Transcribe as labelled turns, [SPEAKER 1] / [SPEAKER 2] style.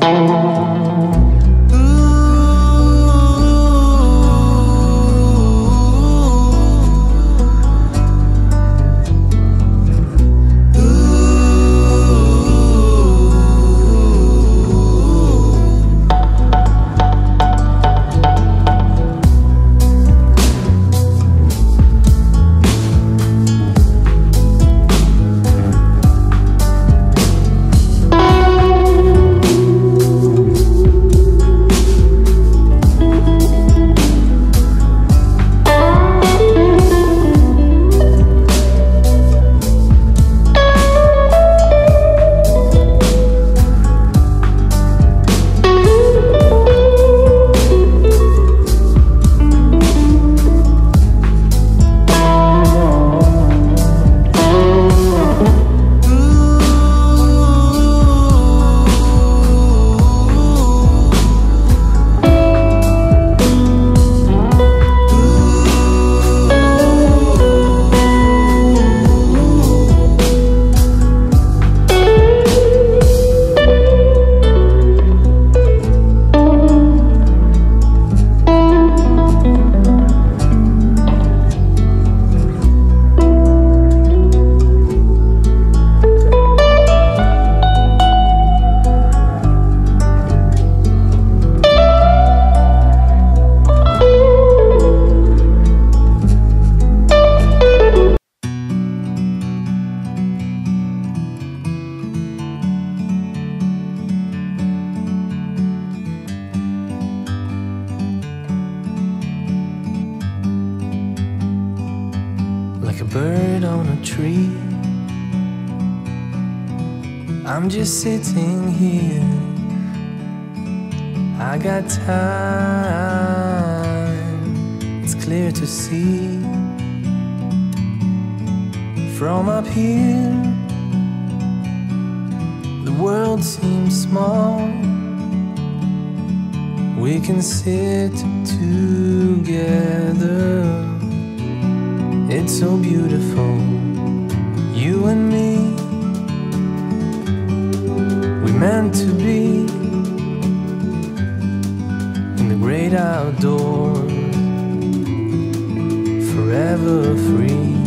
[SPEAKER 1] like a bird on a tree. I'm just sitting here, I got time, it's clear to see. From up here, the world seems small. We can sit together, it's so beautiful, you and me. We meant to be in the great outdoors, forever free.